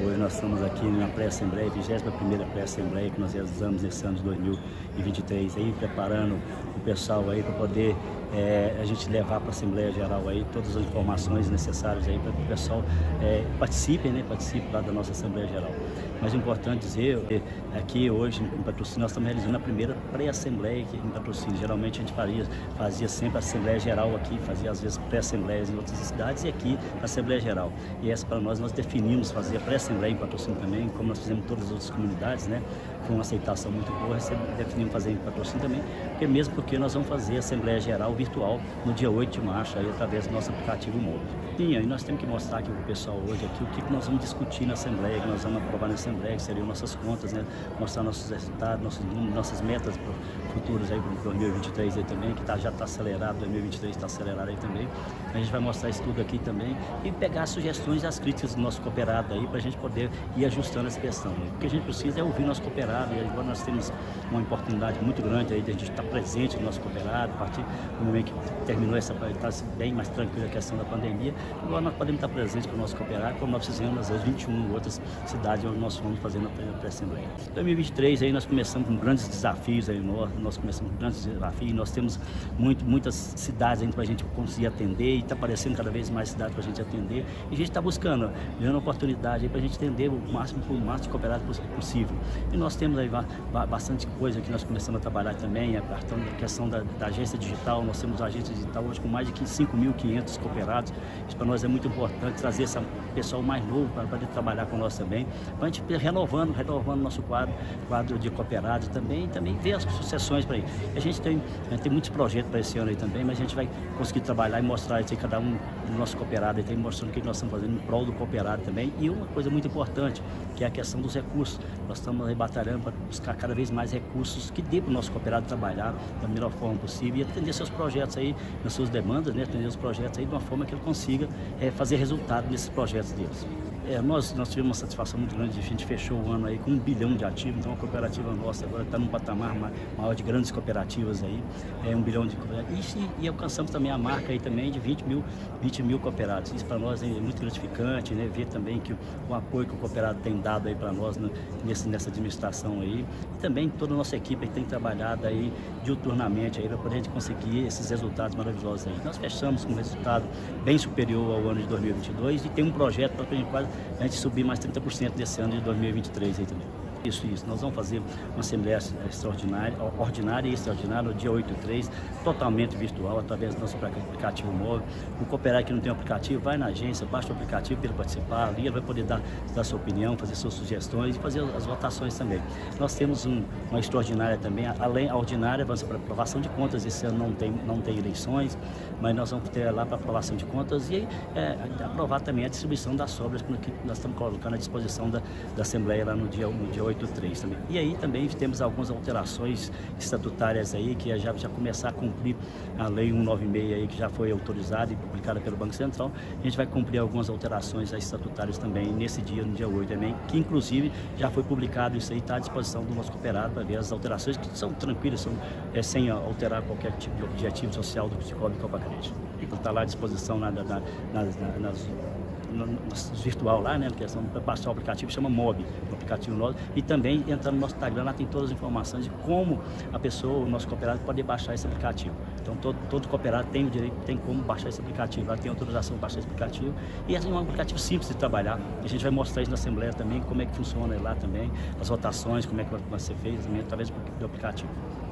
Hoje nós estamos aqui na pré-assembleia, 21ª pré-assembleia que nós realizamos nesse ano de 2023, aí, preparando o pessoal aí para poder a gente levar para a Assembleia Geral aí todas as informações necessárias aí para que o pessoal participe lá da nossa Assembleia Geral. Mas é importante dizer aqui hoje em Patrocínio nós estamos realizando a primeira pré-assembleia aqui em Patrocínio. Geralmente a gente fazia sempre a Assembleia Geral aqui, fazia às vezes pré-assembleias em outras cidades e aqui a Assembleia Geral. E essa para nós definimos fazer a pré-assembleia em Patrocínio também, como nós fizemos em todas as outras comunidades, né? Foi uma aceitação muito boa, definimos fazer em Patrocínio também, porque nós vamos fazer a Assembleia Geral virtual no dia 8 de março, aí, através do nosso aplicativo móvel. E aí nós temos que mostrar aqui para o pessoal hoje aqui, o que nós vamos discutir na Assembleia, que nós vamos aprovar na Assembleia, que seriam nossas contas, né? Mostrar nossos resultados, nossas metas futuras aí para 2023 aí também, que já está acelerado, 2023 está acelerado aí também. A gente vai mostrar isso tudo aqui também e pegar as sugestões e as críticas do nosso cooperado aí para a gente poder ir ajustando essa questão. Né? O que a gente precisa é ouvir nosso cooperado e agora nós temos uma oportunidade muito grande aí de a gente estar presente no nosso cooperado, a partir do momento que terminou está bem mais tranquila a questão da pandemia, agora nós podemos estar presentes com o nosso cooperado, como nós fizemos nas 21 outras cidades onde nós fomos fazendo a pré-assembleia. Em 2023 aí nós começamos com grandes desafios aí, nós começamos com grandes desafios, nós temos muitas cidades ainda para a gente conseguir atender e está aparecendo cada vez mais cidades para a gente atender e a gente está buscando, dando oportunidade para a gente atender o máximo de cooperado possível. E nós temos aí bastante coisa que nós começamos a trabalhar também, a questão da agência digital. Nós temos a agência digital hoje com mais de 5.500 cooperados. Isso para nós é muito importante, trazer esse pessoal mais novo para poder trabalhar com nós também, para a gente ir renovando nosso quadro de cooperados também, e também ver as sucessões para aí. A gente tem muitos projetos para esse ano aí também, mas a gente vai conseguir trabalhar e mostrar isso aí, cada um do nosso cooperado, aí, mostrando o que nós estamos fazendo em prol do cooperado também. E uma coisa muito importante, que é a questão dos recursos. Nós estamos aí batalhando para buscar cada vez mais recursos que dê para o nosso cooperado trabalhar da melhor forma possível e atender seus projetos aí, nas suas demandas, né? Atender os projetos aí de uma forma que ele consiga fazer resultado nesses projetos deles. Nós tivemos uma satisfação muito grande, a gente fechou o ano aí com 1 bilhão de ativos, então a cooperativa nossa agora está num patamar maior de grandes cooperativas aí, 1 bilhão de cooperativas, e alcançamos também a marca aí também de 20 mil cooperados. Isso para nós é muito gratificante, né? Ver também que o apoio que o cooperado tem dado aí para nós nessa administração aí, e também toda a nossa equipe que tem trabalhado aí diuturnamente aí para poder a gente conseguir esses resultados maravilhosos aí. Nós fechamos com um resultado bem superior ao ano de 2022 e tem um projeto para a gente subir mais 30% desse ano de 2023 aí também. Isso. Nós vamos fazer uma assembleia ordinária e extraordinária no dia 8/3, totalmente virtual, através do nosso aplicativo móvel. O cooperado que não tem aplicativo, vai na agência, baixa o aplicativo para ele participar, ali ele vai poder dar sua opinião, fazer suas sugestões e fazer as votações também. Nós temos uma extraordinária também, além da ordinária, vamos para aprovação de contas. Esse ano não tem eleições, mas nós vamos ter lá para aprovação de contas e aprovar também a distribuição das sobras que nós estamos colocando à disposição da Assembleia lá no dia 8/3 também. E aí também temos algumas alterações estatutárias aí que já começar a cumprir a lei 196 aí, que já foi autorizada e publicada pelo Banco Central. A gente vai cumprir algumas alterações estatutárias também nesse dia, no dia 8 também, que inclusive já foi publicado isso aí, está à disposição do nosso cooperado para ver as alterações que são tranquilas, são sem alterar qualquer tipo de objetivo social do Cicobi Copacredi. Então está lá à disposição virtual lá, né, questão para baixar o aplicativo, chama MOB, o aplicativo nosso, e também entrando no nosso Instagram, lá tem todas as informações de como a pessoa, o nosso cooperado, pode baixar esse aplicativo. Então todo cooperado tem o direito, tem como baixar esse aplicativo, lá tem autorização para baixar esse aplicativo, e é um aplicativo simples de trabalhar. A gente vai mostrar isso na Assembleia também, como é que funciona lá também, as votações, como é que vai ser feito também através do aplicativo.